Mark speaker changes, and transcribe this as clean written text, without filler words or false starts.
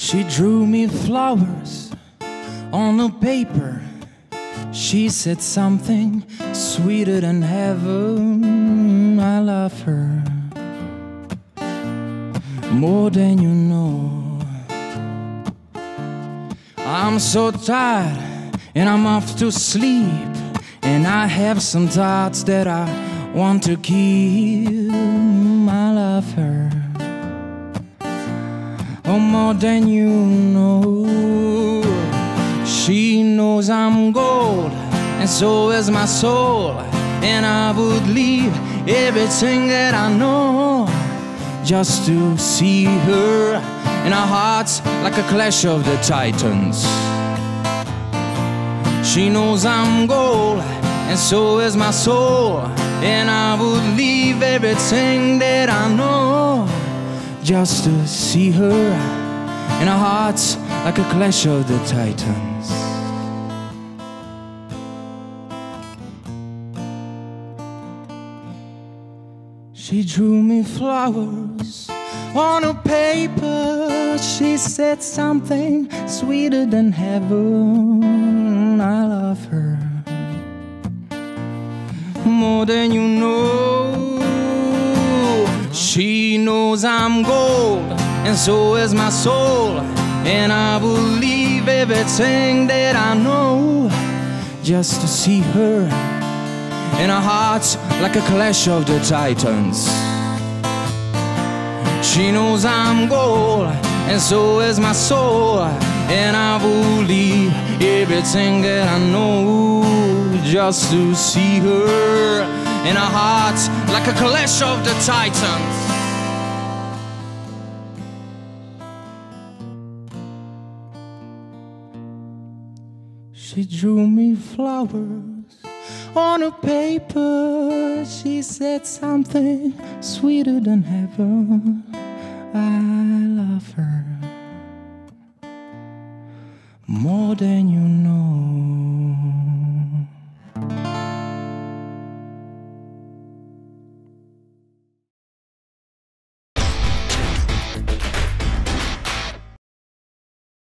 Speaker 1: She drew me flowers on the paper. She said something sweeter than heaven. I love her more than you know. I'm so tired and I'm off to sleep, and I have some thoughts that I want to keep. I love her oh, more than you know. She knows I'm gold, and so is my soul, and I would leave everything that I know just to see her. And our hearts like a clash of the titans. She knows I'm gold, and so is my soul, and I would leave everything that I know just to see her. And our hearts like a clash of the titans. She drew me flowers on a paper. She said something sweeter than heaven. I love her more than you know. She knows I'm gold, and so is my soul, and I will leave everything that I know just to see her. And our hearts like a clash of the titans. She knows I'm gold, and so is my soul, and I will leave everything that I know just to see her. And our hearts like a clash of the titans. She drew me flowers on a paper. She said something sweeter than heaven. I love her more than you know.